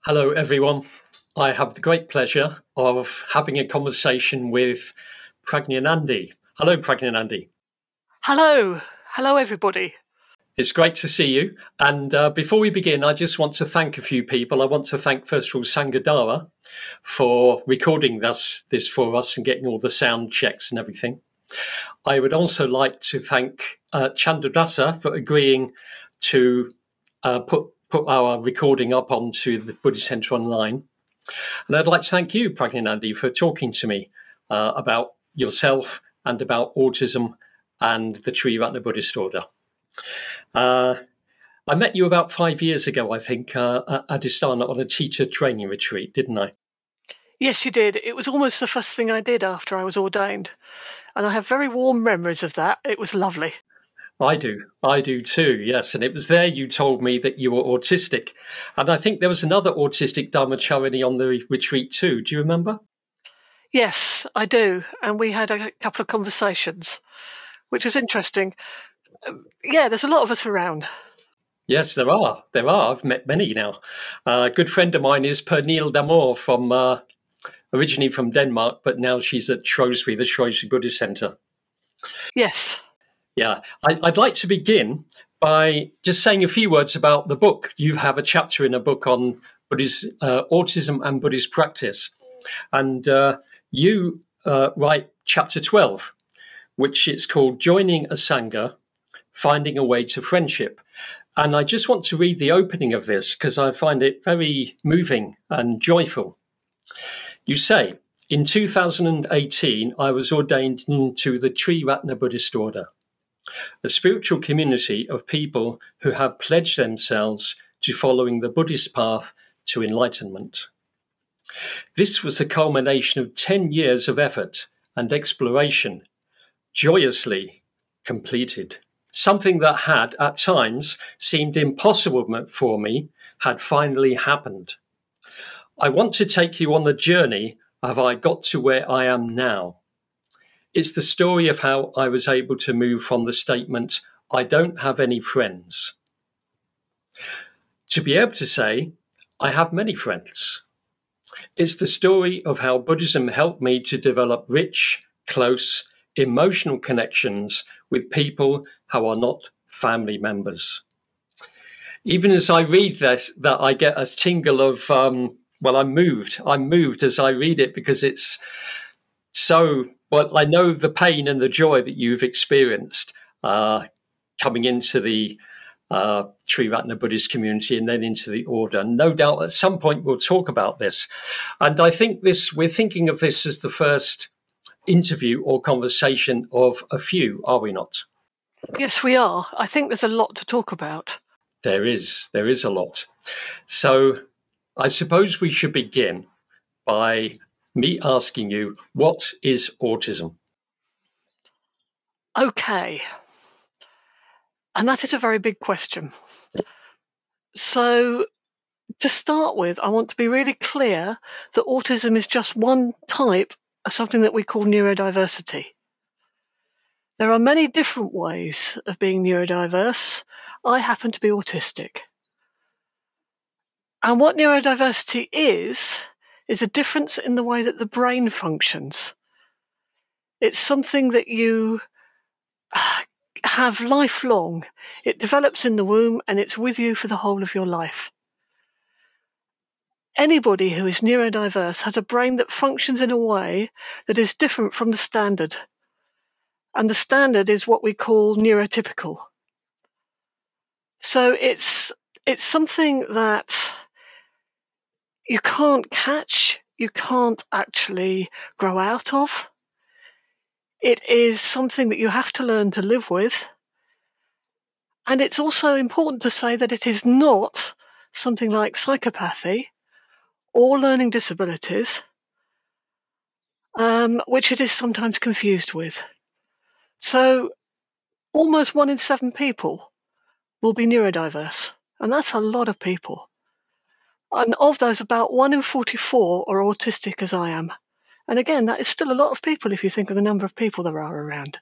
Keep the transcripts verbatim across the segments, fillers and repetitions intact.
Hello, everyone. I have the great pleasure of having a conversation with Prajnanandi. Hello, Prajnanandi. Hello. Hello, everybody. It's great to see you. And uh, before we begin, I just want to thank a few people. I want to thank, first of all, Sangha for recording this, this for us and getting all the sound checks and everything. I would also like to thank uh, Chandradasa for agreeing to uh, put put our recording up onto the Buddhist Centre online. And I'd like to thank you, Prajnanandi, for talking to me uh, about yourself and about autism and the Triratna Buddhist Order. Uh, I met you about five years ago, I think, uh, at Adhisthana on a teacher training retreat, didn't I? Yes, you did. It was almost the first thing I did after I was ordained. And I have very warm memories of that. It was lovely. I do. I do too, yes. And it was there you told me that you were autistic. And I think there was another autistic Dharmacharini on the retreat too. Do you remember? Yes, I do. And we had a couple of conversations, which was interesting. Um, yeah, there's a lot of us around. Yes, there are. There are. I've met many now. Uh, a good friend of mine is Pernille Damour from, uh, originally from Denmark, but now she's at Shrewsbury, the Shrewsbury Buddhist Centre. Yes. Yeah, I, I'd like to begin by just saying a few words about the book. You have a chapter in a book on Buddhist, uh, autism and Buddhist practice. And uh, you uh, write chapter twelve, which is called Joining a Sangha, Finding a Way to Friendship. And I just want to read the opening of this because I find it very moving and joyful. You say, in two thousand eighteen, I was ordained into the Triratna Buddhist Order, a spiritual community of people who have pledged themselves to following the Buddhist path to enlightenment. This was the culmination of ten years of effort and exploration, joyously completed. Something that had, at times, seemed impossible for me had finally happened. I want to take you on the journey of how I got to where I am now. It's the story of how I was able to move from the statement, I don't have any friends, to be able to say, I have many friends. It's the story of how Buddhism helped me to develop rich, close, emotional connections with people who are not family members. Even as I read this, that I get a tingle of, um, well, I'm moved. I'm moved as I read it because it's so... Well, I know the pain and the joy that you've experienced uh, coming into the uh, Triratna Buddhist Community and then into the order. No doubt at some point we'll talk about this. And I think this, we're thinking of this as the first interview or conversation of a few, are we not? Yes, we are. I think there's a lot to talk about. There is. There is a lot. So I suppose we should begin by me asking you, what is autism? Okay. And that is a very big question. So to start with, I want to be really clear that autism is just one type of something that we call neurodiversity. There are many different ways of being neurodiverse. I happen to be autistic. And what neurodiversity is, is a difference in the way that the brain functions. It's something that you have lifelong. It develops in the womb and it's with you for the whole of your life. Anybody who is neurodiverse has a brain that functions in a way that is different from the standard. And the standard is what we call neurotypical. So it's, it's something that you can't catch, you can't actually grow out of. It is something that you have to learn to live with. And it's also important to say that it is not something like psychopathy or learning disabilities, um, which it is sometimes confused with. So almost one in seven people will be neurodiverse, and that's a lot of people. And of those, about one in forty-four are autistic, as I am. And again, that is still a lot of people if you think of the number of people there are around.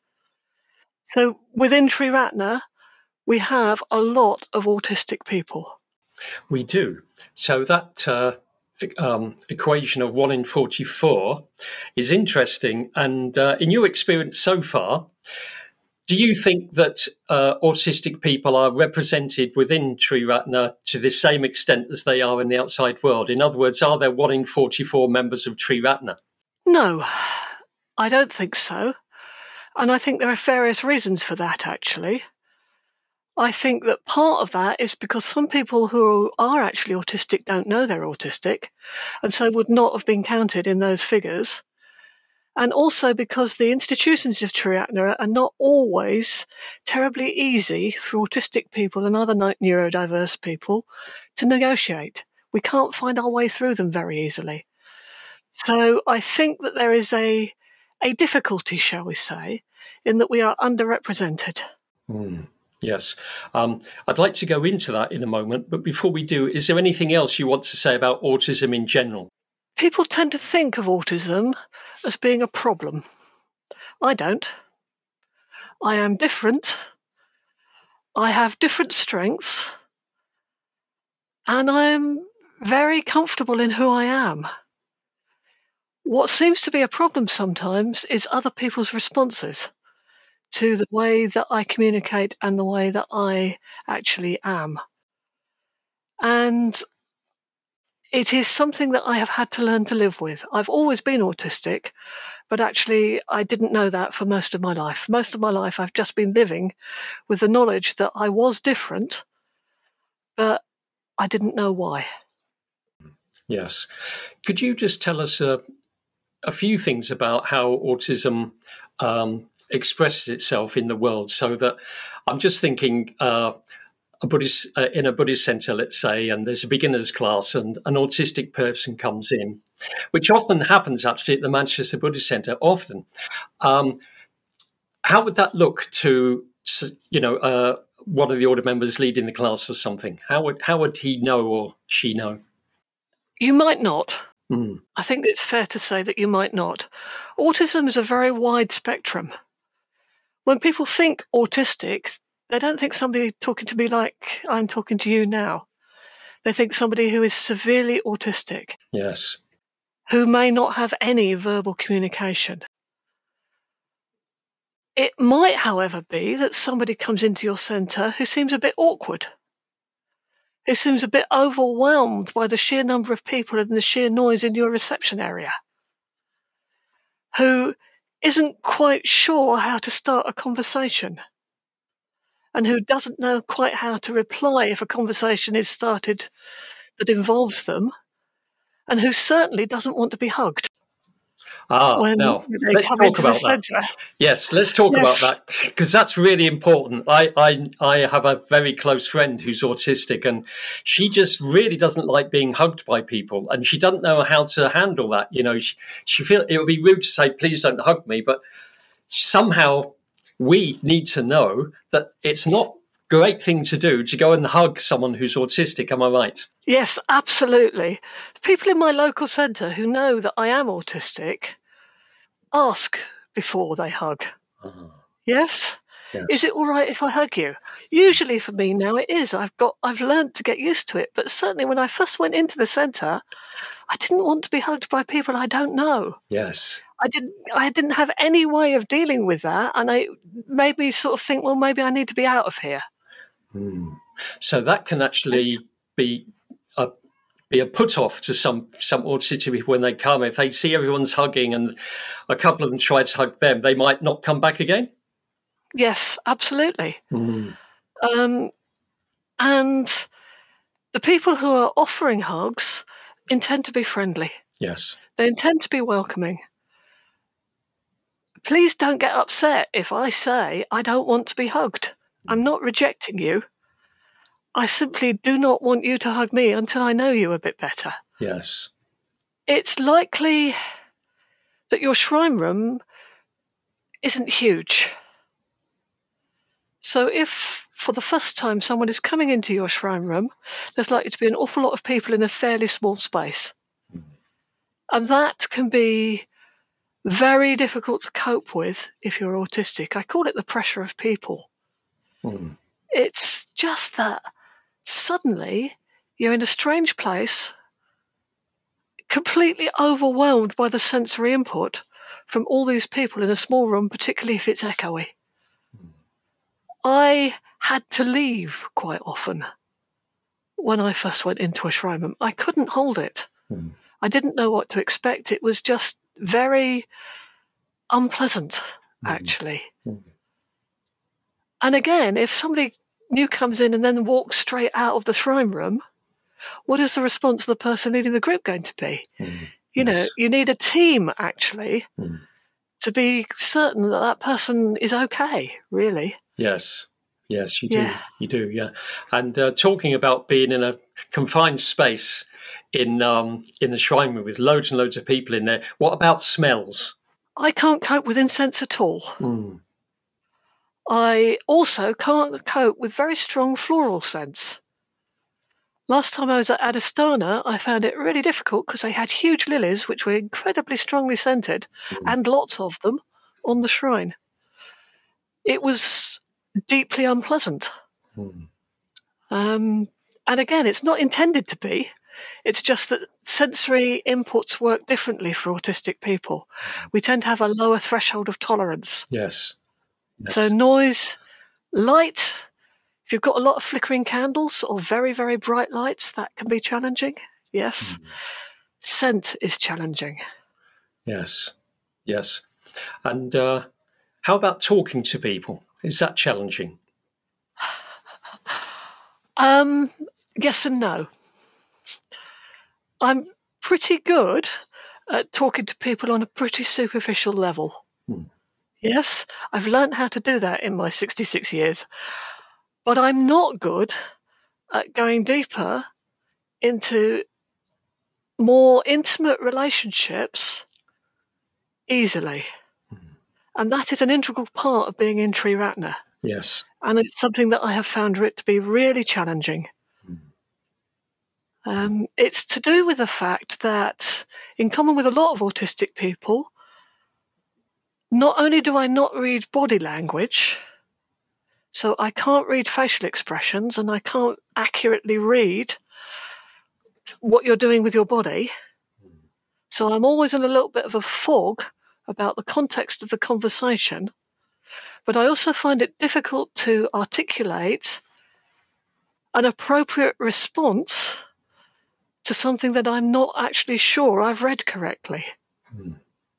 So within Triratna, we have a lot of autistic people. We do. So that uh, um, equation of one in forty-four is interesting. And uh, in your experience so far, do you think that uh, autistic people are represented within Triratna to the same extent as they are in the outside world? In other words, are there one in forty-four members of Triratna? No, I don't think so. And I think there are various reasons for that, actually. I think that part of that is because some people who are actually autistic don't know they're autistic, and so would not have been counted in those figures. And also because the institutions of Triratna are not always terribly easy for autistic people and other neurodiverse people to negotiate. We can't find our way through them very easily. So I think that there is a, a difficulty, shall we say, in that we are underrepresented. Mm, yes. Um, I'd like to go into that in a moment, but before we do, is there anything else you want to say about autism in general? People tend to think of autism as being a problem. I don't. I am different. I have different strengths. And I am very comfortable in who I am. What seems to be a problem sometimes is other people's responses to the way that I communicate and the way that I actually am. And it is something that I have had to learn to live with. I've always been autistic, but actually I didn't know that for most of my life. Most of my life I've just been living with the knowledge that I was different, but I didn't know why. Yes. Could you just tell us uh, a few things about how autism um, expresses itself in the world? So that I'm just thinking uh, a Buddhist uh, in a Buddhist center, let's say, and there's a beginners class, and an autistic person comes in, which often happens actually at the Manchester Buddhist Center. Often, um, how would that look to you know uh, one of the order members leading the class or something? How would how would he know or she know? You might not. Mm. I think it's fair to say that you might not. Autism is a very wide spectrum. When people think autistic, they don't think somebody talking to me like I'm talking to you now. They think somebody who is severely autistic. Yes. Who may not have any verbal communication. It might, however, be that somebody comes into your centre who seems a bit awkward, who seems a bit overwhelmed by the sheer number of people and the sheer noise in your reception area, who isn't quite sure how to start a conversation, and who doesn't know quite how to reply if a conversation is started that involves them, and who certainly doesn't want to be hugged. Ah, when now they let's come talk into the about that. centre. Yes, let's talk Yes. about that because that's really important. I, I I have a very close friend who's autistic, and she just really doesn't like being hugged by people, and she doesn't know how to handle that. You know, she she feel it would be rude to say, "Please don't hug me," but somehow we need to know that it's not a great thing to do to go and hug someone who's autistic. Am I right? Yes, absolutely. People in my local centre who know that I am autistic ask before they hug. Uh-huh. Yes? Yes. Is it all right if I hug you? Usually for me now it is. I've got I've learned to get used to it, but certainly when I first went into the centre, I didn't want to be hugged by people I don't know. Yes. I didn't I didn't have any way of dealing with that, and I made me sort of think, well, maybe I need to be out of here. Hmm. So that can actually It's, be a be a put off to some some autistic people when they come. If they see everyone's hugging and a couple of them try to hug them, they might not come back again. yes, absolutely. Mm. Um, and the people who are offering hugs intend to be friendly. Yes. They intend to be welcoming. Please don't get upset if I say I don't want to be hugged. I'm not rejecting you. I simply do not want you to hug me until I know you a bit better. Yes. It's likely that your shrine room isn't huge. So if for the first time someone is coming into your shrine room, there's likely to be an awful lot of people in a fairly small space. Mm. And that can be very difficult to cope with if you're autistic. I call it the pressure of people. Mm. It's just that suddenly you're in a strange place, completely overwhelmed by the sensory input from all these people in a small room, particularly if it's echoey. I had to leave quite often when I first went into a shrine room. I couldn't hold it. Mm. I didn't know what to expect. It was just very unpleasant, actually. Mm. And again, if somebody new comes in and then walks straight out of the shrine room, what is the response of the person leading the group going to be? Mm. You yes. know, you need a team, actually, mm. to be certain that that person is okay, really. Yes. Yes, you do. Yeah. You do, yeah. And uh, talking about being in a confined space in um, in the shrine room with loads and loads of people in there, what about smells? I can't cope with incense at all. Mm. I also can't cope with very strong floral scents. Last time I was at Adhisthana, I found it really difficult because they had huge lilies, which were incredibly strongly scented, mm. and lots of them on the shrine. It was deeply unpleasant. Mm. Um, and again, it's not intended to be. It's just that sensory inputs work differently for autistic people. We tend to have a lower threshold of tolerance. Yes. yes. So noise, light, if you've got a lot of flickering candles or very, very bright lights, that can be challenging. Yes. Mm. Scent is challenging. Yes. Yes. And uh, how about talking to people? Is that challenging? Um, yes and no. I'm pretty good at talking to people on a pretty superficial level. Hmm. Yes, I've learned how to do that in my sixty-six years. But I'm not good at going deeper into more intimate relationships easily. Hmm. And that is an integral part of being in Triratna. Yes. And it's something that I have found it to be really challenging. Um, it's to do with the fact that, in common with a lot of autistic people, not only do I not read body language, so I can't read facial expressions and I can't accurately read what you're doing with your body, so I'm always in a little bit of a fog about the context of the conversation, but I also find it difficult to articulate an appropriate response to something that I'm not actually sure I've read correctly. Mm.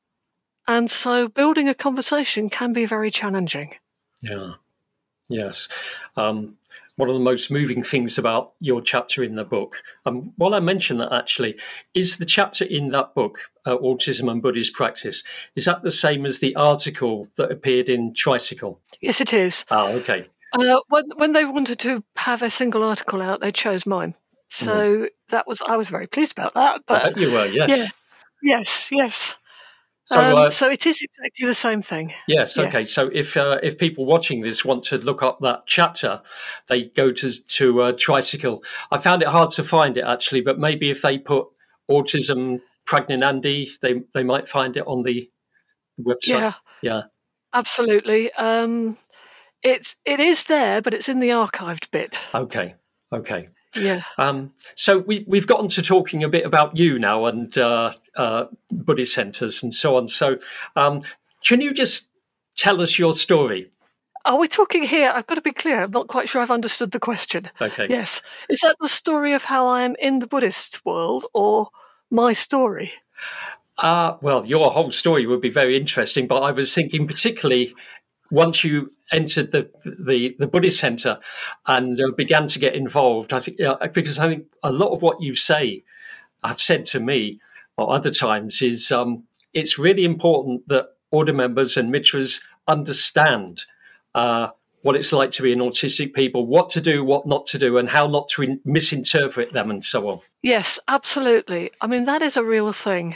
And so building a conversation can be very challenging. Yeah, yes. Um, one of the most moving things about your chapter in the book, um, while I mention that actually, is the chapter in that book, uh, Autism and Buddhist Practice, is that the same as the article that appeared in Tricycle? Yes, it is. Oh, okay. Uh, when, when they wanted to have a single article out, they chose mine. So mm. that was, I was very pleased about that. But I bet you were, yes. Yeah, yes, yes. So, um, uh, so it is exactly the same thing. Yes, yeah. Okay. So if uh, if people watching this want to look up that chapter, they go to to uh, Tricycle. I found it hard to find it actually, but maybe if they put Autism Prajnanandi, they they might find it on the website. Yeah, yeah, absolutely. Um, it's it is there, but it's in the archived bit. Okay, okay. Yeah. Um, so we, we've gotten to talking a bit about you now and uh, uh, Buddhist centres and so on. So um, can you just tell us your story? Are we talking here? I've got to be clear. I'm not quite sure I've understood the question. Okay. Yes. Is that the story of how I am in the Buddhist world or my story? Uh, well, your whole story would be very interesting, but I was thinking particularly once you entered the the, the Buddhist centre and uh, began to get involved, I think uh, because I think a lot of what you say, have said to me or other times, is um, it's really important that order members and mitras understand uh, what it's like to be an autistic people, what to do, what not to do, and how not to in- misinterpret them, and so on. Yes, absolutely. I mean, that is a real thing.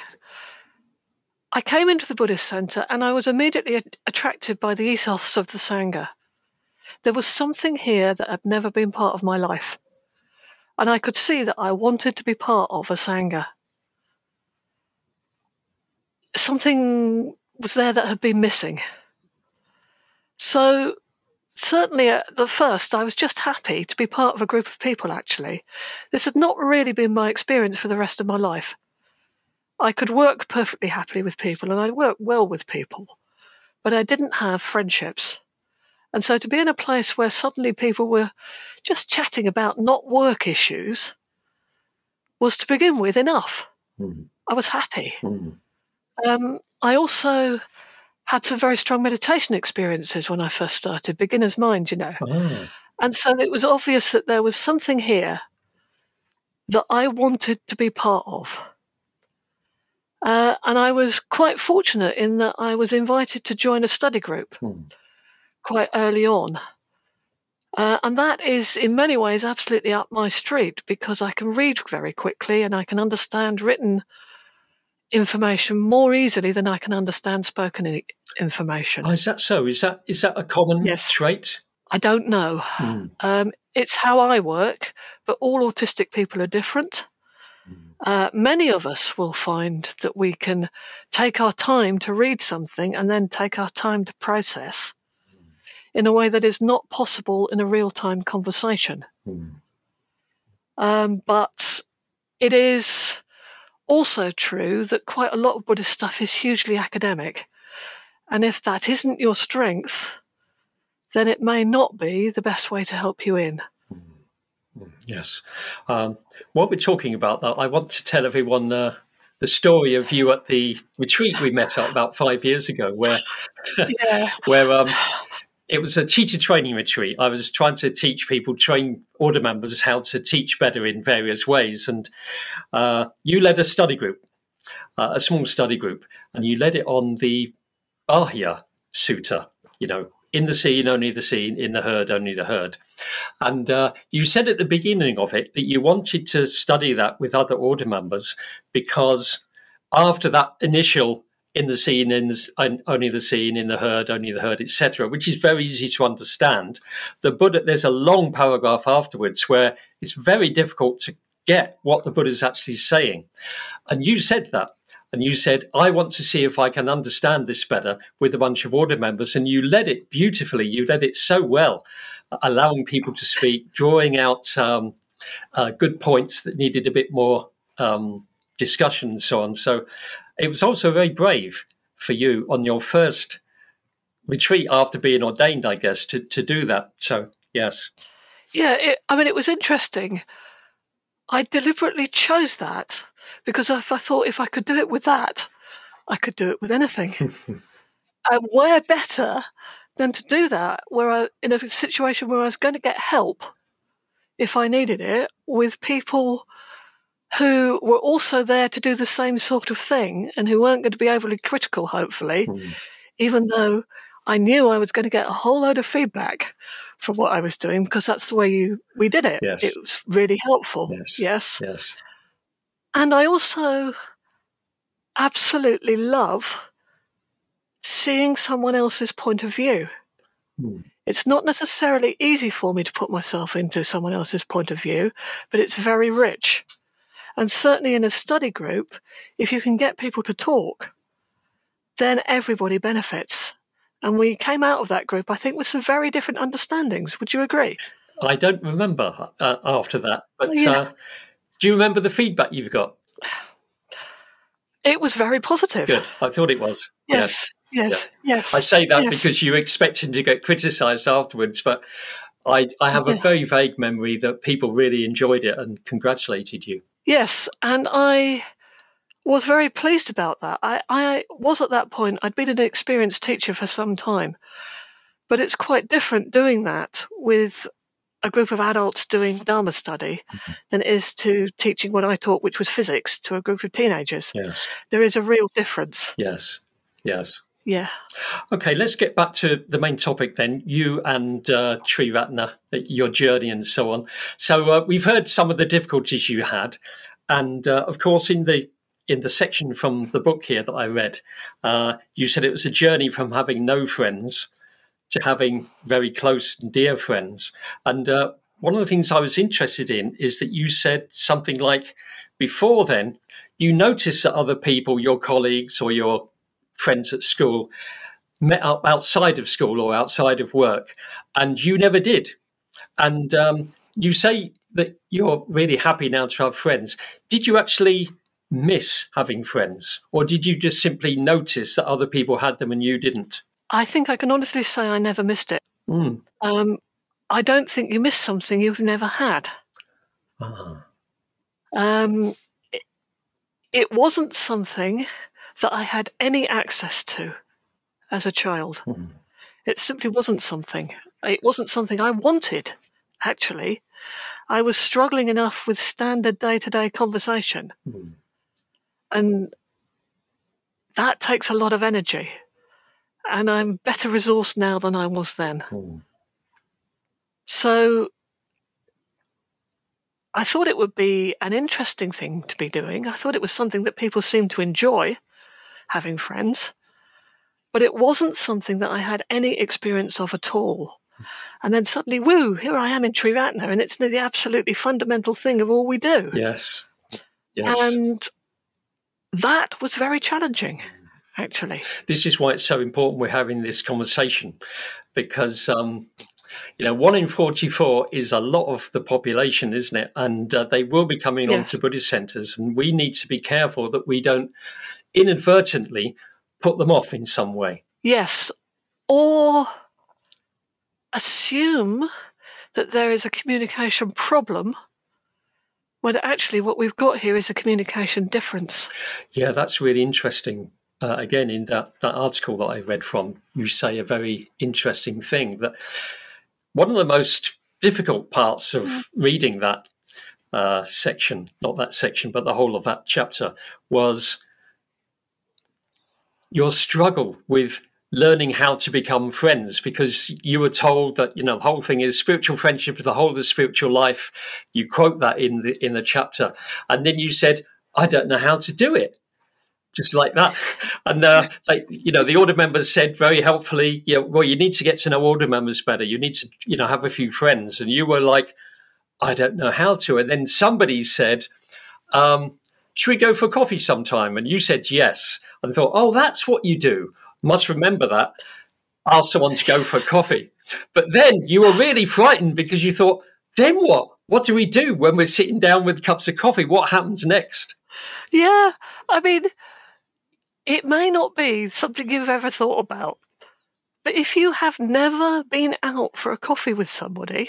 I came into the Buddhist centre and I was immediately attracted by the ethos of the Sangha. There was something here that had never been part of my life. And I could see that I wanted to be part of a Sangha. Something was there that had been missing. So certainly at the first, I was just happy to be part of a group of people, actually. This had not really been my experience for the rest of my life. I could work perfectly happily with people, and I worked well with people, but I didn't have friendships. And so to be in a place where suddenly people were just chatting about not work issues was, to begin with, enough. Mm. I was happy. Mm. Um, I also had some very strong meditation experiences when I first started, beginner's mind, you know. Ah. And so it was obvious that there was something here that I wanted to be part of. Uh, and I was quite fortunate in that I was invited to join a study group Mm. quite early on. Uh, and that is, in many ways, absolutely up my street, because I can read very quickly and I can understand written information more easily than I can understand spoken i- information. Oh, is that so? Is that is that a common Yes. trait? I don't know. Mm. Um, it's how I work, but all autistic people are different. Mm. Uh, many of us will find that we can take our time to read something and then take our time to process in a way that is not possible in a real-time conversation. Mm. Um, but it is also true that quite a lot of Buddhist stuff is hugely academic. And if that isn't your strength, then it may not be the best way to help you in. Yes. Um, while we're talking about that, I want to tell everyone uh, the story of you at the retreat we met at about five years ago, where, Yeah. where um, it was a teacher training retreat. I was trying to teach people, train order members how to teach better in various ways. And uh, you led a study group, uh, a small study group, and you led it on the Bahya Sutta, you know, in the seen, only the seen, in the herd, only the herd. And uh, you said at the beginning of it that you wanted to study that with other order members because after that initial in the seen, in the, only the seen, in the herd, only the herd, et cetera, which is very easy to understand, the Buddha, there's a long paragraph afterwards where it's very difficult to get what the Buddha is actually saying. And you said that. And you said, I want to see if I can understand this better with a bunch of order members. And you led it beautifully. You led it so well, allowing people to speak, drawing out um, uh, good points that needed a bit more um, discussion and so on. So it was also very brave for you on your first retreat after being ordained, I guess, to, to do that. So, yes. Yeah, it, I mean, it was interesting. I deliberately chose that because if I thought if I could do it with that, I could do it with anything. And where better than to do that where I, in a situation where I was going to get help if I needed it with people who were also there to do the same sort of thing and who weren't going to be overly critical, hopefully, mm. even though I knew I was going to get a whole load of feedback from what I was doing because that's the way you we did it. Yes. It was really helpful. Yes. Yes. Yes. And I also absolutely love seeing someone else's point of view. Mm. It's not necessarily easy for me to put myself into someone else's point of view, but it's very rich. And certainly in a study group, if you can get people to talk, then everybody benefits. And we came out of that group, I think, with some very different understandings. Would you agree? I don't remember uh, after that, but yeah. uh, do you remember the feedback you've got? It was very positive. Good. I thought it was. Yes, yes, yeah. yes. I say that yes. because you're expecting to get criticised afterwards, but I, I have a yeah. very vague memory that people really enjoyed it and congratulated you. Yes, and I was very pleased about that. I, I was at that point, I'd been an experienced teacher for some time, but it's quite different doing that with a group of adults doing Dharma study mm-hmm. than it is to teaching what I taught, which was physics, to a group of teenagers. Yes. There is a real difference. Yes, yes. Yeah. Okay, let's get back to the main topic then, you and uh, Triratna, your journey and so on. So uh, we've heard some of the difficulties you had. And uh, of course, in the in the section from the book here that I read, uh, you said it was a journey from having no friends to having very close and dear friends. And uh, one of the things I was interested in is that you said something like, before then, you noticed that other people, your colleagues or your friends at school, met up outside of school or outside of work, and you never did. And um, you say that you're really happy now to have friends. Did you actually miss having friends, or did you just simply notice that other people had them and you didn't? I think I can honestly say I never missed it. Mm. Um, I don't think you miss something you've never had. Ah. Um, it, it wasn't something that I had any access to as a child. Mm. It simply wasn't something. It wasn't something I wanted, actually. I was struggling enough with standard day-to-day conversation. Mm. And that takes a lot of energy. And I'm better resourced now than I was then. Mm. So I thought it would be an interesting thing to be doing. I thought it was something that people seemed to enjoy, having friends. But it wasn't something that I had any experience of at all. And then suddenly, woo, here I am in Triratna, and it's the absolutely fundamental thing of all we do. Yes. Yes. And that was very challenging, actually. This is why it's so important we're having this conversation, because um, you know, one in forty-four is a lot of the population, isn't it? And uh, they will be coming Yes. on to Buddhist centres, and we need to be careful that we don't inadvertently put them off in some way. Yes, or assume that there is a communication problem when actually what we've got here is a communication difference. Yeah, that's really interesting. Uh, again, in that, that article that I read from, you say a very interesting thing, that one of the most difficult parts of mm. reading that uh, section, not that section, but the whole of that chapter, was your struggle with learning how to become friends, because you were told that, you know, the whole thing is spiritual friendship is the whole of the spiritual life. You quote that in the in the chapter, and then you said, I don't know how to do it. Just like that. And, uh, like, you know, the order members said very helpfully, you know, well, you need to get to know order members better. You need to, you know, have a few friends. And you were like, I don't know how to. And then somebody said, um, should we go for coffee sometime? And you said yes. And I thought, oh, that's what you do. Must remember that. Ask someone to go for coffee. But then you were really frightened because you thought, then what? What do we do when we're sitting down with cups of coffee? What happens next? Yeah, I mean, it may not be something you've ever thought about, but if you have never been out for a coffee with somebody,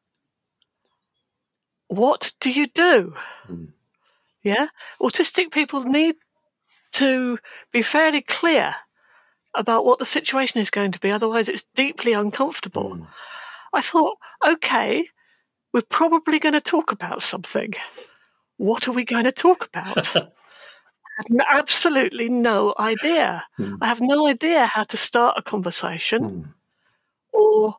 what do you do? Mm. Yeah, autistic people need to be fairly clear about what the situation is going to be, otherwise it's deeply uncomfortable. Mm. I thought, okay, we're probably going to talk about something. What are we going to talk about? I have absolutely no idea. Mm. I have no idea how to start a conversation mm. or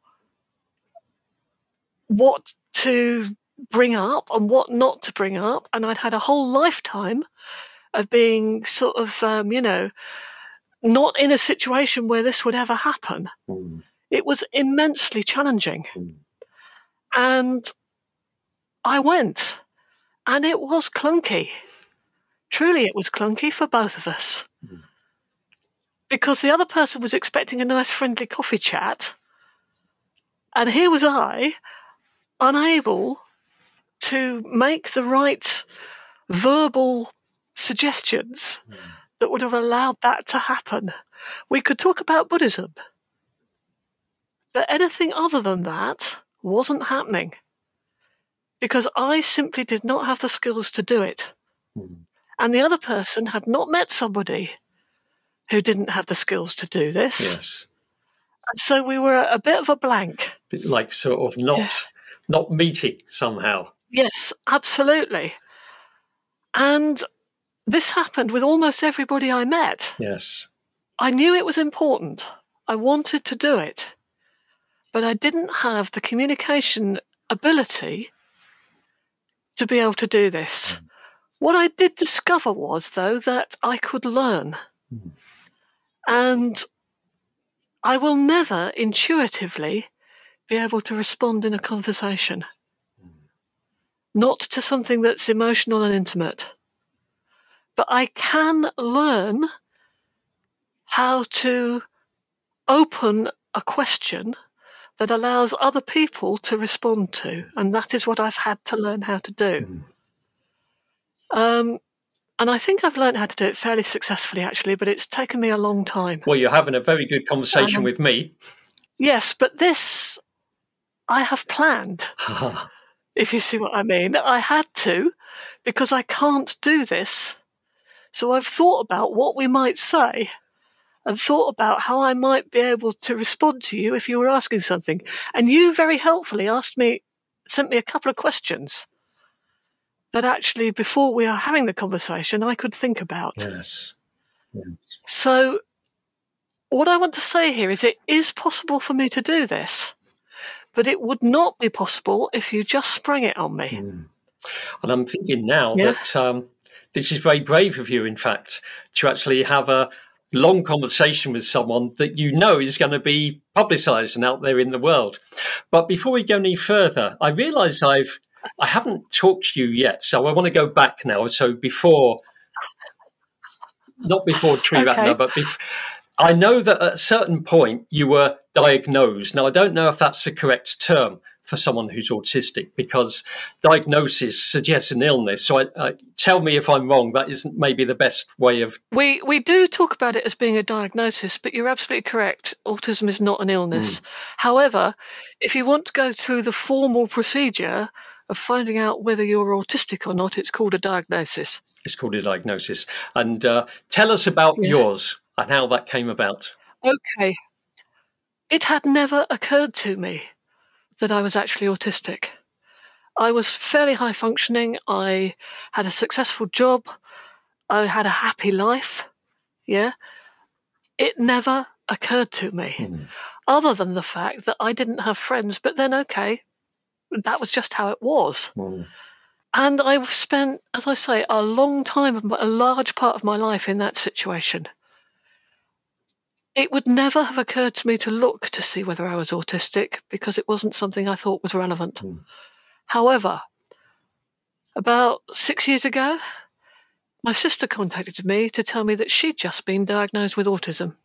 what to bring up and what not to bring up. And I'd had a whole lifetime of being sort of, um, you know, not in a situation where this would ever happen. Mm. It was immensely challenging. Mm. And I went, and it was clunky. Truly, it was clunky for both of us. Mm. Because the other person was expecting a nice, friendly coffee chat. And here was I, unable to make the right verbal suggestions mm. that would have allowed that to happen. We could talk about Buddhism, but anything other than that wasn't happening because I simply did not have the skills to do it. Mm. And the other person had not met somebody who didn't have the skills to do this. Yes. And so we were a bit of a blank. Like sort of not, yeah. not meeting somehow. Yes, absolutely. And this happened with almost everybody I met. Yes. I knew it was important. I wanted to do it. But I didn't have the communication ability to be able to do this. Mm. What I did discover was, though, that I could learn. Mm. And I will never intuitively be able to respond in a conversation. Mm. Not to something that's emotional and intimate. But I can learn how to open a question that allows other people to respond to. And that is what I've had to learn how to do. Mm-hmm. Um, and I think I've learned how to do it fairly successfully, actually, but it's taken me a long time. Well, you're having a very good conversation um, with me. Yes, but this I have planned, if you see what I mean. I had to, because I can't do this. So I've thought about what we might say and thought about how I might be able to respond to you if you were asking something. And you very helpfully asked me, sent me a couple of questions that actually, before we are having the conversation, I could think about. Yes. Yes. So what I want to say here is it is possible for me to do this, but it would not be possible if you just sprang it on me. Mm. And I'm thinking now yeah? that um, this is very brave of you, in fact, to actually have a long conversation with someone that you know is going to be publicised and out there in the world. But before we go any further, I realise I've I haven't talked to you yet, so I want to go back now. So before, not before Triratna, okay. but before. I know that at a certain point you were diagnosed. Now, I don't know if that's the correct term for someone who's autistic, because diagnosis suggests an illness. So I, I, tell me if I'm wrong. That isn't maybe the best way of... We we do talk about it as being a diagnosis, but you're absolutely correct. Autism is not an illness. Mm. However, if you want to go through the formal procedure of finding out whether you're autistic or not, it's called a diagnosis. It's called a diagnosis. And uh, tell us about yeah. yours and how that came about. Okay. It had never occurred to me that I was actually autistic. I was fairly high functioning. I had a successful job. I had a happy life. Yeah. It never occurred to me, mm. other than the fact that I didn't have friends. But then, okay, that was just how it was. Mm. And I spent, as I say, a long time, a large part of my life in that situation. It would never have occurred to me to look to see whether I was autistic, because it wasn't something I thought was relevant. Mm. However, about six years ago, my sister contacted me to tell me that she'd just been diagnosed with autism.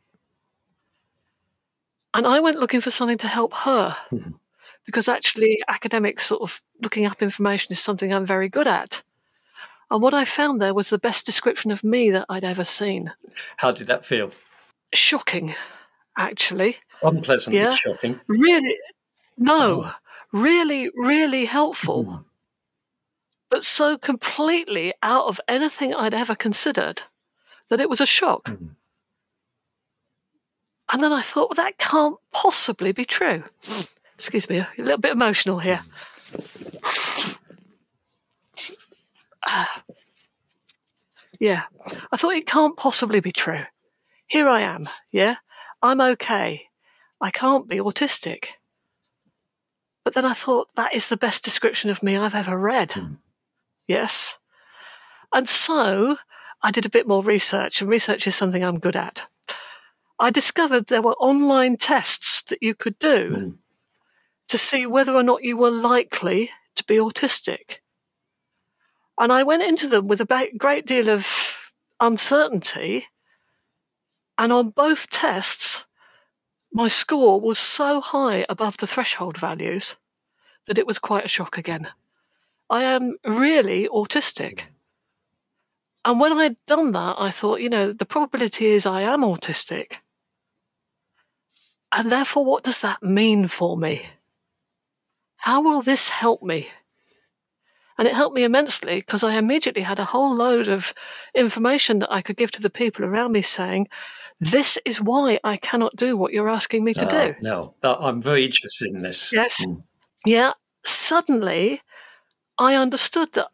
And I went looking for something to help her, mm. because actually academic sort of looking up information is something I'm very good at. And what I found there was the best description of me that I'd ever seen. How did that feel? Shocking, actually. Unpleasantly yeah. shocking. Really, no, oh. really, really helpful. Mm. But so completely out of anything I'd ever considered that it was a shock. Mm. And then I thought, well, that can't possibly be true. Excuse me, a little bit emotional here. Uh, yeah, I thought it can't possibly be true. Here I am, yeah? I'm okay. I can't be autistic. But then I thought, that is the best description of me I've ever read. Mm. Yes. And so I did a bit more research, and research is something I'm good at. I discovered there were online tests that you could do mm. to see whether or not you were likely to be autistic. And I went into them with a great deal of uncertainty. And on both tests, my score was so high above the threshold values that it was quite a shock again. I am really autistic. And when I'd done that, I thought, you know, the probability is I am autistic. And therefore, what does that mean for me? How will this help me? And it helped me immensely, because I immediately had a whole load of information that I could give to the people around me saying, this is why I cannot do what you're asking me to uh, do. No, I'm very interested in this. Yes. Mm. Yeah. Suddenly, I understood that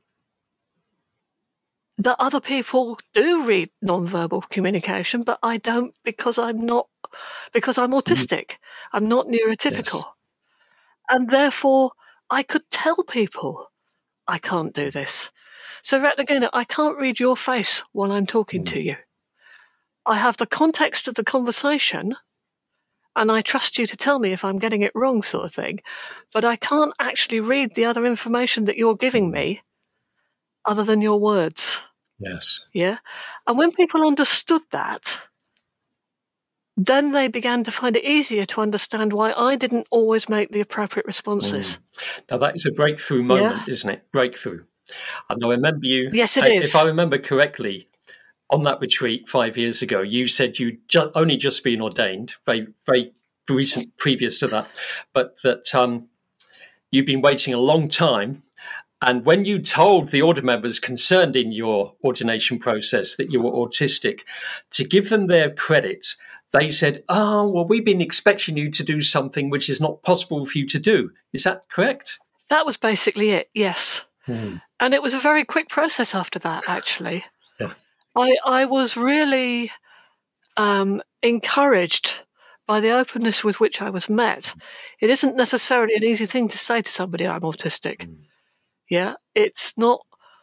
that other people do read nonverbal communication, but I don't, because I'm not, because I'm autistic. Mm. I'm not neurotypical. Yes. And therefore, I could tell people I can't do this. So, Ratnaguna, I can't read your face while I'm talking mm. to you. I have the context of the conversation, and I trust you to tell me if I'm getting it wrong, sort of thing. But I can't actually read the other information that you're giving me other than your words. Yes. Yeah. And when people understood that, then they began to find it easier to understand why I didn't always make the appropriate responses. Mm. Now, that is a breakthrough Yeah. moment, isn't it? Breakthrough. And I remember you, Yes, it I- is. if I remember correctly, on that retreat five years ago, you said you'd ju- only just been ordained, very, very recent, previous to that, but that um, you've been waiting a long time. And when you told the order members concerned in your ordination process that you were autistic, to give them their credit, they said, oh, well, we've been expecting you to do something which is not possible for you to do. Is that correct? That was basically it, yes. Hmm. And it was a very quick process after that, actually. Yeah. I, I was really um, encouraged by the openness with which I was met. It isn't necessarily an easy thing to say to somebody, I'm autistic. Mm. Yeah, it's not.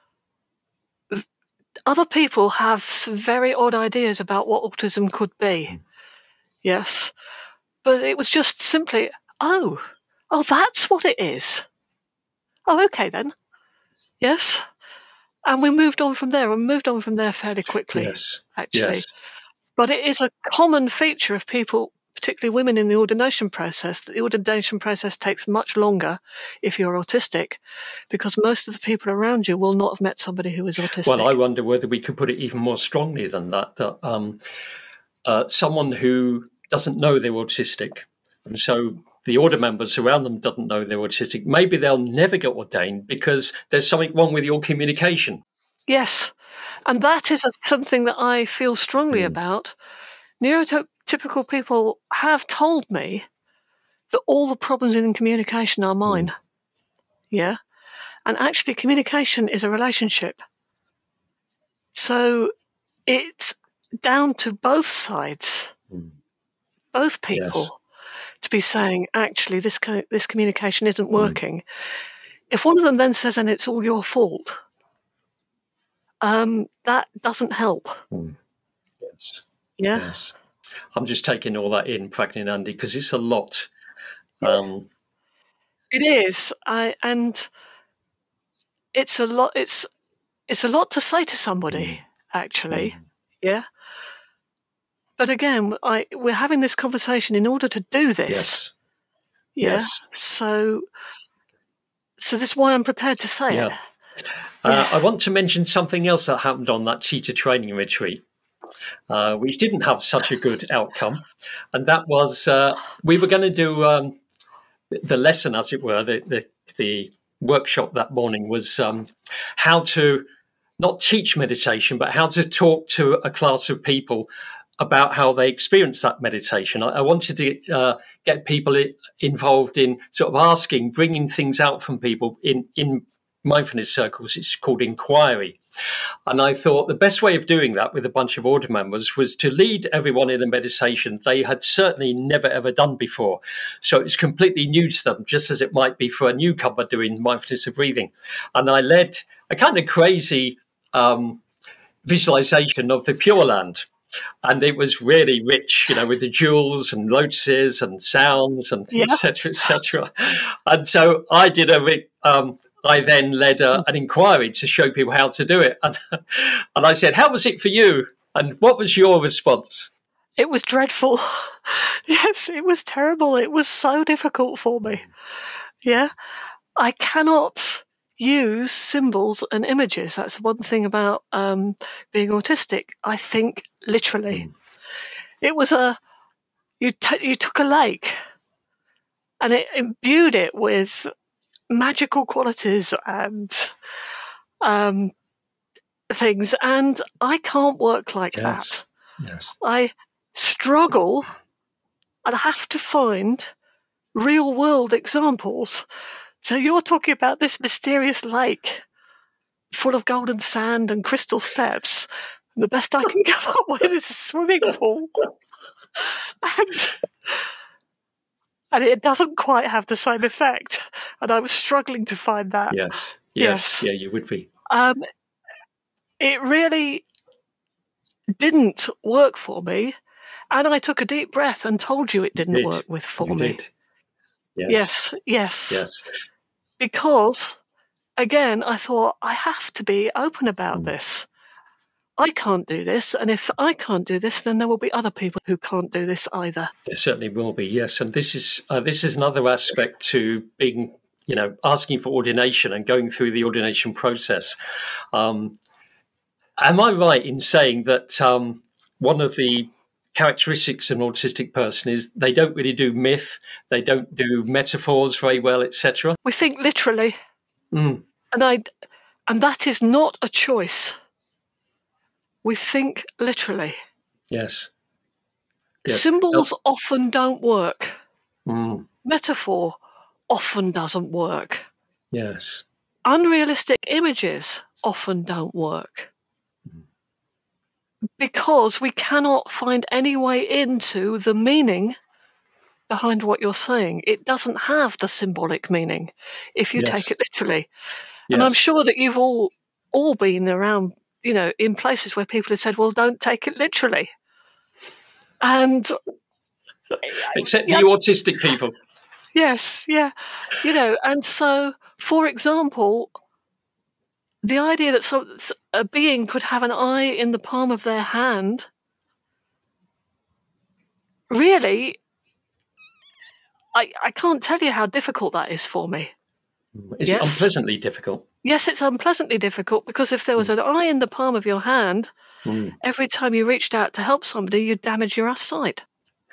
Other people have some very odd ideas about what autism could be. Mm. Yes. But it was just simply, oh, oh, that's what it is. Oh, okay then. Yes. And we moved on from there and moved on from there fairly quickly, Yes. actually. Yes. But it is a common feature of people, particularly women in the ordination process, that the ordination process takes much longer if you're autistic, because most of the people around you will not have met somebody who is autistic. Well, I wonder whether we could put it even more strongly than that, that um, uh, someone who doesn't know they're autistic, and so the order members around them doesn't know they're autistic, maybe they'll never get ordained because there's something wrong with your communication. Yes. And that is a, something that I feel strongly Mm. about. Neurotypical people have told me that all the problems in communication are mine. Mm. Yeah. And actually, communication is a relationship. So it's down to both sides, Mm. both people, Yes. to be saying, actually, this, co- this communication isn't working. Mm. If one of them then says, and it's all your fault, um, that doesn't help. Mm. Yes. Yeah. Yes. I'm just taking all that in, Prajnanandi, because it's a lot. Um, it is. I and it's a lot. It's it's a lot to say to somebody, Mm. actually. Mm. Yeah. But again, I we're having this conversation in order to do this. Yes. Yeah. Yes. So so this is why I'm prepared to say Yeah. it. Uh, Yeah. I want to mention something else that happened on that cheetah training retreat, uh, which didn't have such a good outcome. And that was, uh, we were going to do um, the lesson, as it were, the, the, the workshop that morning was um, how to not teach meditation, but how to talk to a class of people about how they experience that meditation. I, I wanted to uh, get people involved in sort of asking, bringing things out from people in, in mindfulness circles. It's called inquiry. And I thought the best way of doing that with a bunch of order members was to lead everyone in a meditation they had certainly never, ever done before. So it's completely new to them, just as it might be for a newcomer doing mindfulness of breathing. And I led a kind of crazy um, visualization of the Pure Land. And it was really rich, you know, with the jewels and lotuses and sounds and Yeah. et cetera, et cetera. And so I did a, um, I then led a, an inquiry to show people how to do it. And, and I said, how was it for you? And what was your response? It was dreadful. Yes, it was terrible. It was so difficult for me. Yeah. I cannot use symbols and images. That's one thing about um, being autistic. I think literally. Mm. It was a, you, t- you took a lake and it imbued it with magical qualities and um, things. And I can't work like Yes. that. Yes. I struggle and have to find real world examples. So you're talking about this mysterious lake full of golden sand and crystal steps. And the best I can come up with is a swimming pool. and, and it doesn't quite have the same effect. And I was struggling to find that. Yes. Yes. Yes. Yeah, you would be. Um, it really didn't work for me. And I took a deep breath and told you it didn't did. work with for you me. Did. Yes. Yes. Yes. Yes. Because, again, I thought I have to be open about mm. this. I can't do this, and if I can't do this, then there will be other people who can't do this either. There certainly will be, yes. And this is uh, this is another aspect to being, you know, asking for ordination and going through the ordination process. Um, am I right in saying that um, one of the characteristics of an autistic person is they don't really do myth, they don't do metaphors very well, et cetera? We think literally, Mm. and I, and that is not a choice. We think literally. Yes. Yes. Symbols Oh. often don't work. Mm. Metaphor often doesn't work. Yes. Unrealistic images often don't work. Because we cannot find any way into the meaning behind what you're saying. It doesn't have the symbolic meaning if you Yes. take it literally. Yes. And I'm sure that you've all all been around, you know, in places where people have said, well, don't take it literally. And except the yes, autistic people. Yes, yeah. You know, and so, for example, the idea that some, a being could have an eye in the palm of their hand, really, I, I can't tell you how difficult that is for me. Is Yes. it unpleasantly difficult? Yes, it's unpleasantly difficult because if there was an eye in the palm of your hand, Mm. every time you reached out to help somebody, you'd damage your eyesight.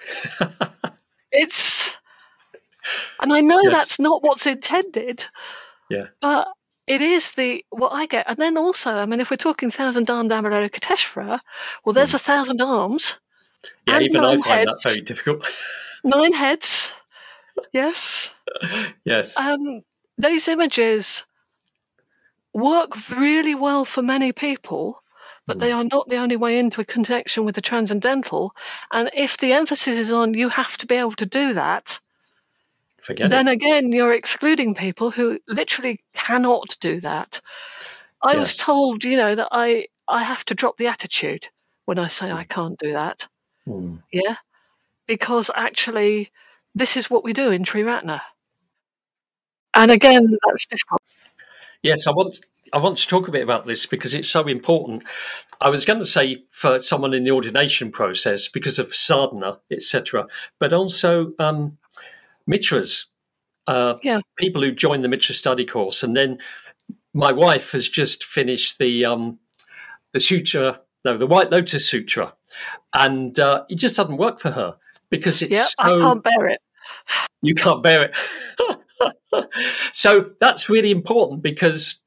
It's, and I know Yes. that's not what's intended, Yeah. but it is the what I get. And then also, I mean, if we're talking thousand armed Avalokiteshvara, well, there's Mm. a thousand arms. Yeah, and even I nine find heads, that very difficult. Nine heads. Yes. Yes. Um, these images work really well for many people, but Mm. they are not the only way into a connection with the transcendental. And if the emphasis is on you have to be able to do that, Forget then it. again, you're excluding people who literally cannot do that. I Yes. was told, you know, that I, I have to drop the attitude when I say Mm. I can't do that. Mm. Yeah? Because actually, this is what we do in Triratna. And again, that's difficult. Yes, I want I want to talk a bit about this because it's so important. I was going to say for someone in the ordination process because of sadhana, et cetera, but also um, mitras, uh, Yeah. people who join the mitra study course. And then my wife has just finished the um, the sutra, no, the White Lotus Sutra, and uh, it just doesn't work for her because it's Yeah, so I can't bear it. you can't bear it. So that's really important because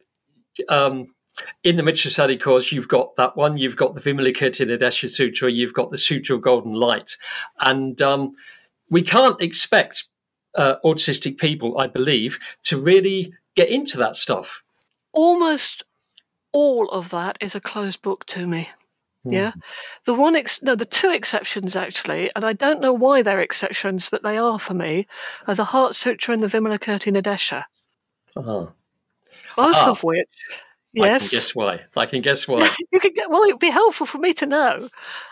um, in the Mitra Study course, you've got that one, you've got the Vimalakirti Sutra, you've got the Sutra of Golden Light. And um, we can't expect uh, autistic people, I believe, to really get into that stuff. Almost all of that is a closed book to me. Mm. Yeah. The one, ex- no, the two exceptions actually, and I don't know why they're exceptions, but they are for me, are the Heart Sutra and the Vimalakirti Nadesha. Uh-huh. Both Ah, of which, I yes. can guess why. I can guess why. You could get, well, it would be helpful for me to know.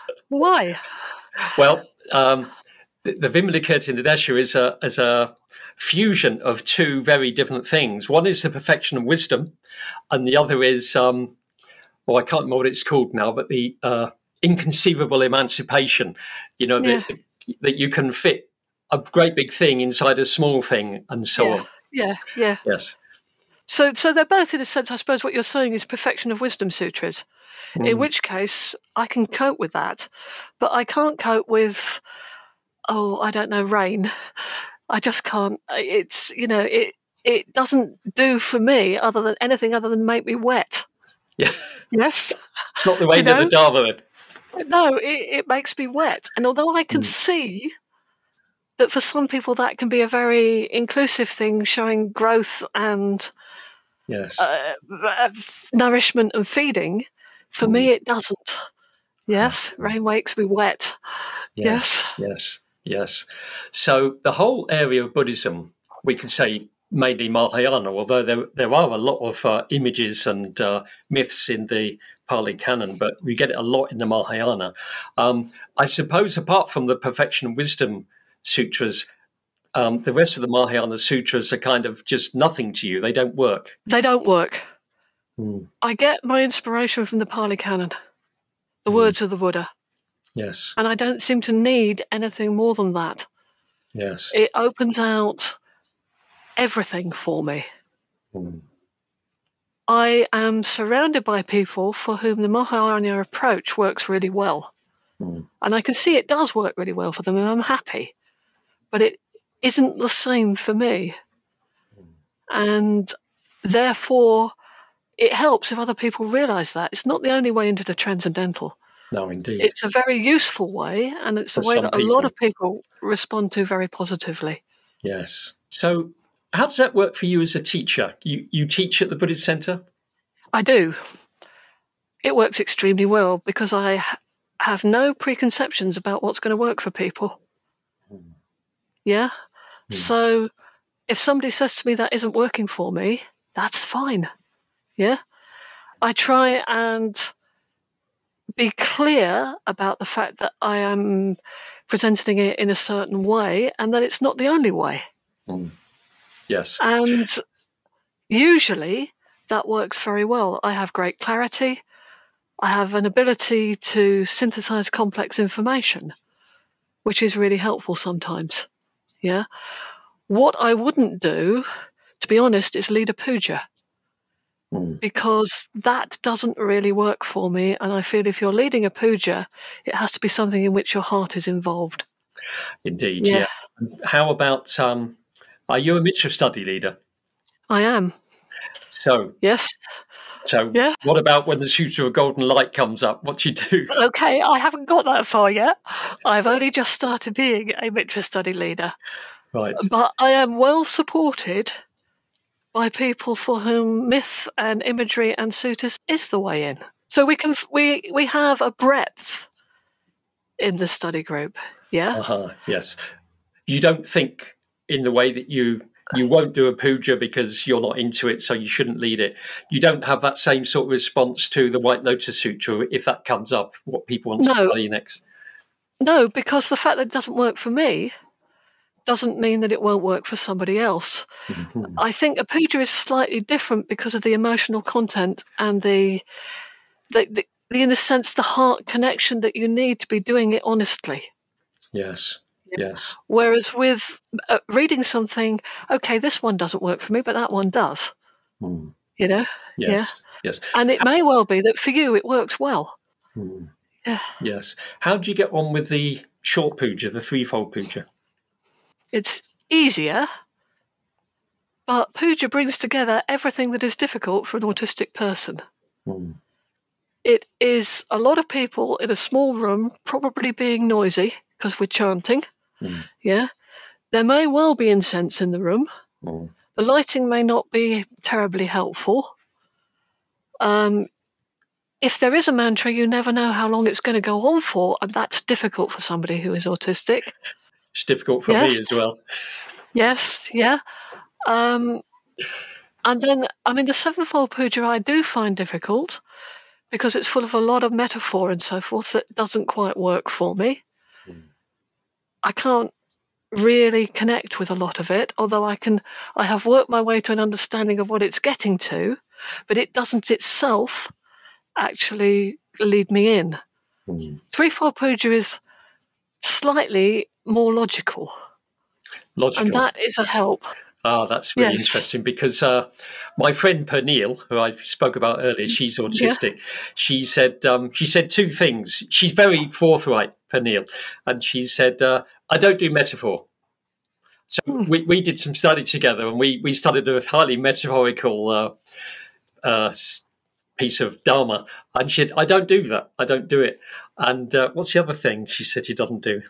Why? Well, um, the, the Vimalakirti Nadesha is a, is a fusion of two very different things. One is the perfection of wisdom, and the other is, um, well, I can't remember what it's called now, but the uh, inconceivable emancipation, you know, Yeah. that, that you can fit a great big thing inside a small thing and so Yeah. on. Yeah. Yeah. Yes. So, so they're both, in a sense, I suppose what you're saying is perfection of wisdom sutras, Mm. in which case I can cope with that, but I can't cope with, oh, I don't know, rain. I just can't. It's, you know, it it doesn't do for me other than anything other than make me wet. Yeah. Yes. It's not the way You to know? the Dharma then. No, it, it makes me wet. And although I can Mm. see that for some people that can be a very inclusive thing, showing growth and Yes. uh, uh, nourishment and feeding, for Mm. me it doesn't. Yes, rain makes me wet. Yes. Yes. Yes. So the whole area of Buddhism, we could say mainly Mahayana, although there there are a lot of uh, images and uh, myths in the Pali Canon, but we get it a lot in the Mahayana. Um, I suppose apart from the Perfection and Wisdom Sutras, um, the rest of the Mahayana Sutras are kind of just nothing to you. They don't work. They don't work. Mm. I get my inspiration from the Pali Canon. the Mm. words of the Buddha. Yes. And I don't seem to need anything more than that. Yes. It opens out everything for me. Mm. I am surrounded by people for whom the Mahayana approach works really well. Mm. And I can see it does work really well for them, and I'm happy. But it isn't the same for me. And therefore, it helps if other people realize that. It's not the only way into the transcendental. No, indeed. It's a very useful way, and it's a For way some that a lot people. of people respond to very positively. Yes. So how does that work for you as a teacher? You, you teach at the Buddhist Center? I do. It works extremely well because I ha- have no preconceptions about what's going to work for people. Mm. Yeah? Mm. So if somebody says to me that isn't working for me, that's fine. Yeah? I try and be clear about the fact that I am presenting it in a certain way and that it's not the only way. Mm. Yes. And usually that works very well. I have great clarity. I have an ability to synthesize complex information, which is really helpful sometimes. Yeah. What I wouldn't do, to be honest, is lead a puja. Mm. Because that doesn't really work for me. And I feel if you're leading a puja, it has to be something in which your heart is involved. Indeed, Yeah. yeah. How about, um, are you a Mitra study leader? I am. So, Yes. so Yeah. what about when the Sutra of Golden Light comes up? What do you do? Okay, I haven't got that far yet. I've only just started being a Mitra study leader. Right. But I am well supported by people for whom myth and imagery and sutras is the way in. So we can we we have a breadth in the study group. Yeah. Uh-huh, yes. You don't think in the way that you you won't do a puja because you're not into it, so you shouldn't lead it. You don't have that same sort of response to the White Lotus Sutra if that comes up, what people want No. to study next. No, because the fact that it doesn't work for me doesn't mean that it won't work for somebody else. Mm-hmm. I think a puja is slightly different because of the emotional content and the, the, the, the, in a sense, the heart connection that you need to be doing it honestly. Yes, yes. Whereas with uh, reading something, okay, this one doesn't work for me, but that one does. Mm. You know? Yes, Yeah. yes. And it may well be that for you it works well. Mm. Yeah. Yes. How do you get on with the short puja, the threefold puja? It's easier, but puja brings together everything that is difficult for an autistic person. Mm. It is a lot of people in a small room, probably being noisy because we're chanting. Mm. Yeah. There may well be incense in the room. Mm. The lighting may not be terribly helpful. Um, if there is a mantra, you never know how long it's going to go on for, and that's difficult for somebody who is autistic. It's difficult for Yes. me as well. Yes, yeah. Um, and then, I mean, the sevenfold puja I do find difficult because it's full of a lot of metaphor and so forth that doesn't quite work for me. Mm. I can't really connect with a lot of it, although I can, I have worked my way to an understanding of what it's getting to, but it doesn't itself actually lead me in. Mm. Threefold puja is slightly more logical. Logical. And that is a help. Ah, that's really Yes. interesting because uh, my friend Pernille, who I spoke about earlier, she's autistic. Yeah. She said um, she said two things. She's very forthright, Pernille, and she said, uh, "I don't do metaphor." So mm. we, we did some study together, and we we studied a highly metaphorical uh, uh, piece of Dharma, and she said, "I don't do that. I don't do it." And uh, what's the other thing she said she doesn't do?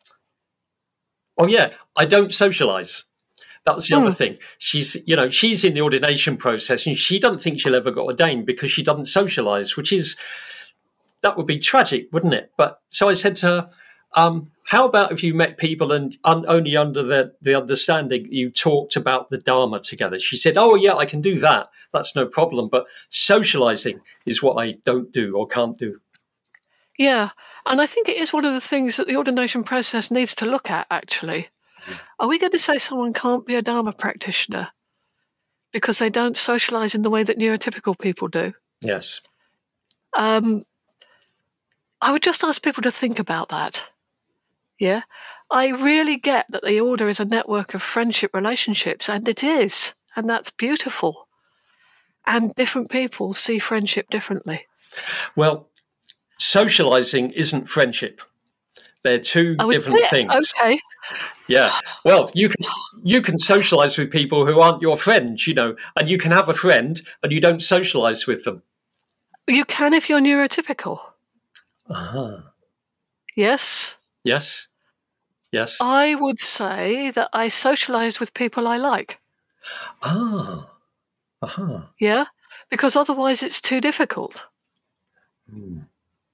Oh yeah, I don't socialize. That was the mm. other thing. She's, you know, she's in the ordination process, and she doesn't think she'll ever get ordained because she doesn't socialize, which is, that would be tragic, wouldn't it? But so I said to her, um, how about if you met people and un- only under the, the understanding you talked about the Dharma together? She said, oh, yeah, I can do that. That's no problem. But socializing is what I don't do or can't do. Yeah. And I think it is one of the things that the ordination process needs to look at, actually. Are we going to say someone can't be a Dharma practitioner because they don't socialize in the way that neurotypical people do? Yes. Um, I would just ask people to think about that. Yeah. I really get that the order is a network of friendship relationships, and it is, and that's beautiful. And different people see friendship differently. Well, socializing isn't friendship. They're two Oh, is different it? things. Okay. Yeah. Well, you can you can socialize with people who aren't your friends, you know, and you can have a friend and you don't socialize with them. You can if you're neurotypical. Uh-huh. Yes. Yes. Yes. I would say that I socialize with people I like. Ah. Uh-huh. Yeah. Because otherwise it's too difficult. Mm.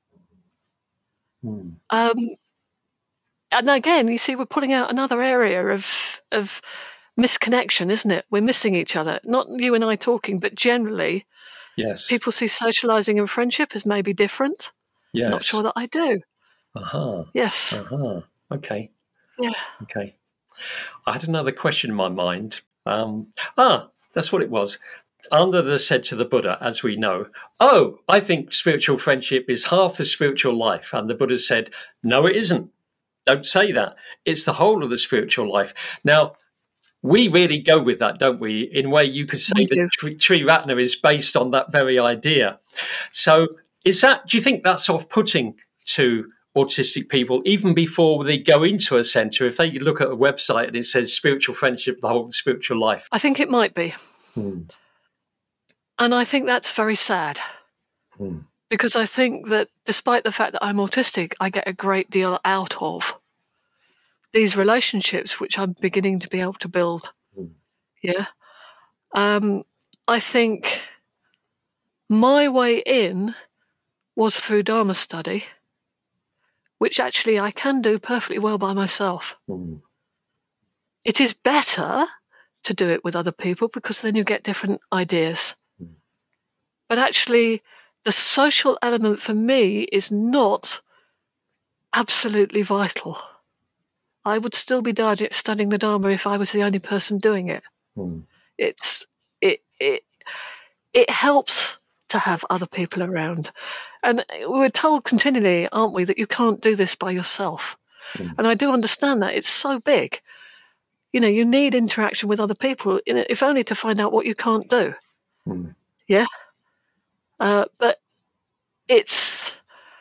Mm. Um, and again, you see, we're pulling out another area of of misconnection, isn't it? We're missing each other. Not you and I talking, but generally, Yes. people see socializing and friendship as maybe different. Yes. Not sure that I do. Uh-huh. Yes. Uh-huh. Okay. Yeah. Okay. I had another question in my mind. Um, ah, that's what it was. Ananda said to the Buddha, as we know, oh, I think spiritual friendship is half the spiritual life. And the Buddha said, no, it isn't. Don't say that. It's the whole of the spiritual life. Now, we really go with that, don't we? In a way, you could say that Triratna is based on that very idea. So is that, do you think that's off-putting to autistic people, even before they go into a centre, if they look at a website and it says spiritual friendship, the whole of spiritual life? I think it might be. Hmm. And I think that's very sad. Hmm. Because I think that despite the fact that I'm autistic, I get a great deal out of these relationships, which I'm beginning to be able to build. Mm. Yeah. Um, I think my way in was through Dharma study, which actually I can do perfectly well by myself. Mm. It is better to do it with other people because then you get different ideas. Mm. But actually, the social element for me is not absolutely vital. I would still be studying the Dharma if I was the only person doing it. Mm. It's it it it helps to have other people around, and we're told continually, aren't we, that you can't do this by yourself. Mm. And I do understand that it's so big. You know, you need interaction with other people, if only to find out what you can't do. Mm. Yeah, uh, but it's.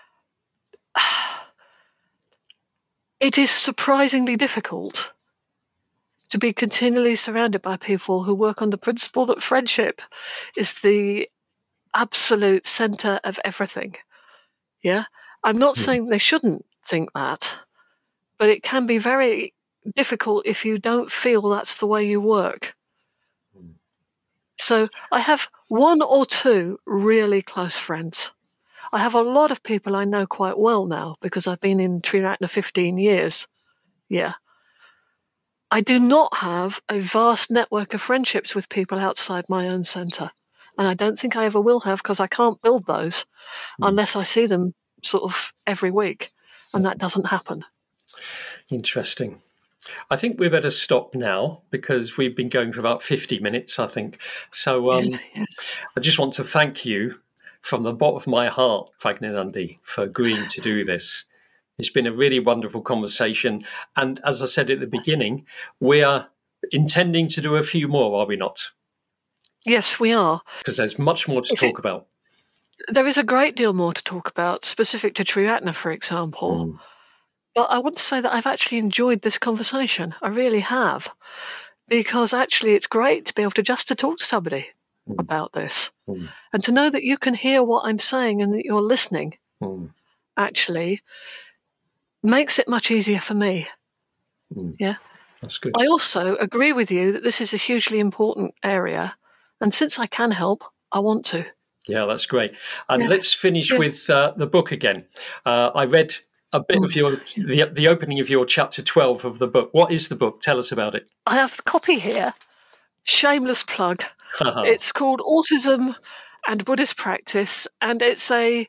It is surprisingly difficult to be continually surrounded by people who work on the principle that friendship is the absolute center of everything. Yeah? I'm not mm. saying they shouldn't think that, but it can be very difficult if you don't feel that's the way you work. Mm. So I have one or two really close friends. I have a lot of people I know quite well now because I've been in Triratna fifteen years. Yeah. I do not have a vast network of friendships with people outside my own centre. And I don't think I ever will have because I can't build those mm. unless I see them sort of every week. And that doesn't happen. Interesting. I think we better stop now because we've been going for about fifty minutes, I think. So um, yeah, yeah. I just want to thank you from the bottom of my heart, Prajnanandi, for agreeing to do this. It's been a really wonderful conversation. And as I said at the beginning, we are intending to do a few more, are we not? Yes, we are. Because there's much more to if talk it, about. There is a great deal more to talk about, specific to Triratna, for example. Mm. But I want to say that I've actually enjoyed this conversation. I really have. Because actually it's great to be able to just to talk to somebody mm. about this. Mm. And to know that you can hear what I'm saying and that you're listening, mm. actually, makes it much easier for me. Mm. Yeah. That's good. I also agree with you that this is a hugely important area. And since I can help, I want to. Yeah, that's great. And yeah. let's finish yeah. with uh, the book again. Uh, I read a bit mm. of your the, the opening of your chapter twelve of the book. What is the book? Tell us about it. I have the copy here. Shameless plug. It's called Autism and Buddhist Practice. And it's a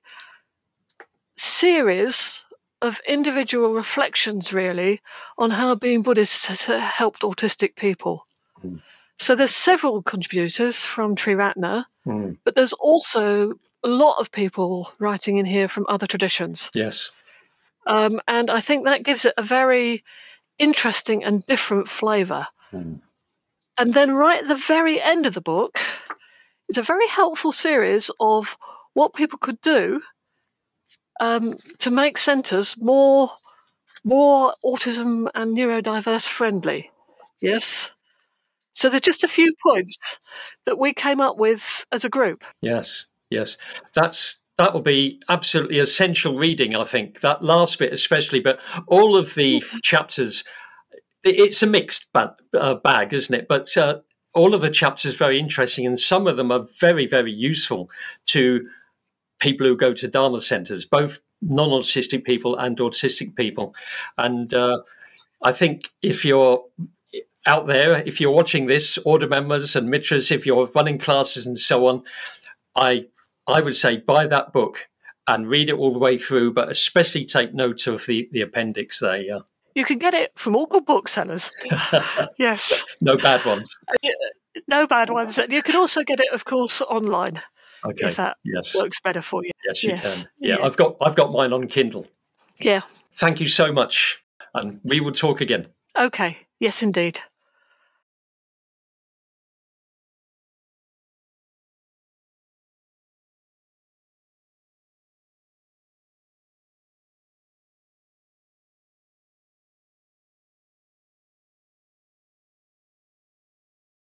series of individual reflections, really, on how being Buddhist has helped autistic people. Mm. So there's several contributors from Triratna, mm. but there's also a lot of people writing in here from other traditions. Yes. Um, and I think that gives it a very interesting and different flavour. Mm. And then right at the very end of the book, it's a very helpful series of what people could do um, to make centres more, more autism and neurodiverse friendly. Yes. So there's just a few points that we came up with as a group. Yes, yes. That's that will be absolutely essential reading, I think. That last bit especially, but all of the chapters, it's a mixed bag, uh, bag isn't it? But uh, all of the chapters are very interesting, and some of them are very, very useful to people who go to Dharma centres, both non-autistic people and autistic people. And uh, I think if you're out there, if you're watching this, order members and mitras, if you're running classes and so on, I I would say buy that book and read it all the way through, but especially take note of the, the appendix there. Yeah. You can get it from all good booksellers. Yes. No bad ones. No bad ones. And you can also get it, of course, online. Okay. If that yes. works better for you. Yes, you yes. can. Yeah, yeah, I've got I've got mine on Kindle. Yeah. Thank you so much, and we will talk again. Okay. Yes, indeed.